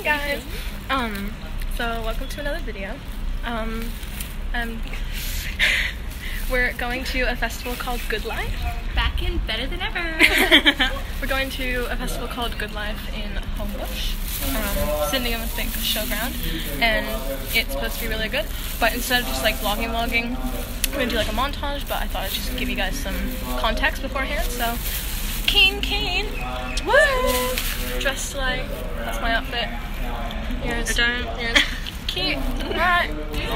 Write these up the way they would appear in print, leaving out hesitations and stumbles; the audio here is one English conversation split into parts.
guys. So welcome to another video. We're going to a festival called Good Life. Back in better than ever. We're going to a festival called Good Life in Homebush, Sydney and the Think Showground, and it's supposed to be really good. But instead of just like vlogging, we're gonna do like a montage. But I thought I'd just give you guys some context beforehand. So, keen, woo! Dressed like, that's my outfit. Here's cute. Alright.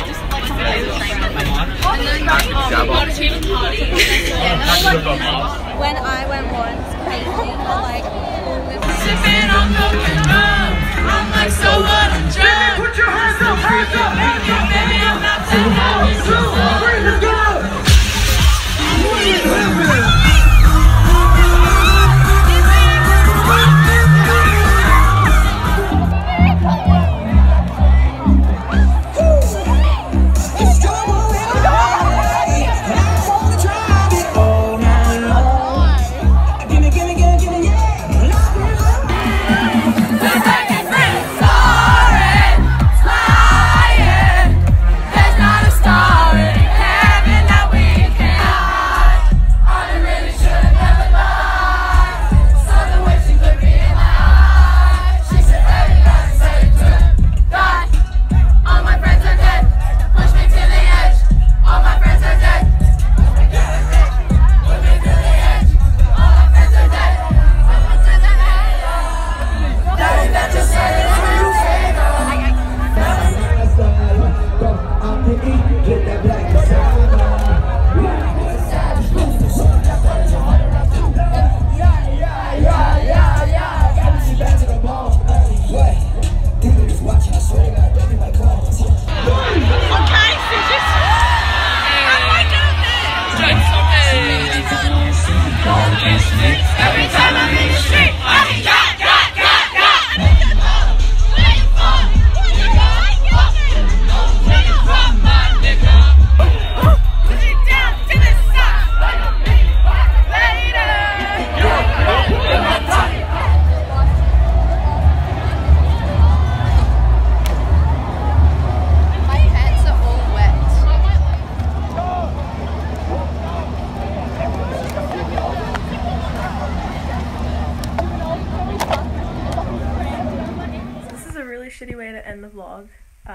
When I went once, crazy, but like, Sipping on coconut rum. I'm like, so what? I'm drunk. Put your hands up, Baby, I'm not too shitty way to end the vlog.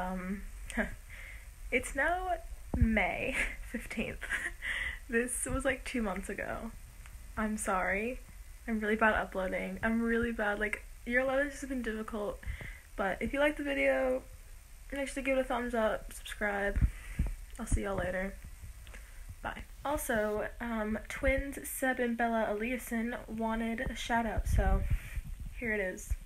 It's now May 15th. This was like 2 months ago. I'm sorry. I'm really bad at uploading. I'm really bad. Like, your letters have been difficult. But if you like the video, make sure to give it a thumbs up, subscribe. I'll see y'all later. Bye. Also, twins Seb and Bella Eliason wanted a shout out, so here it is.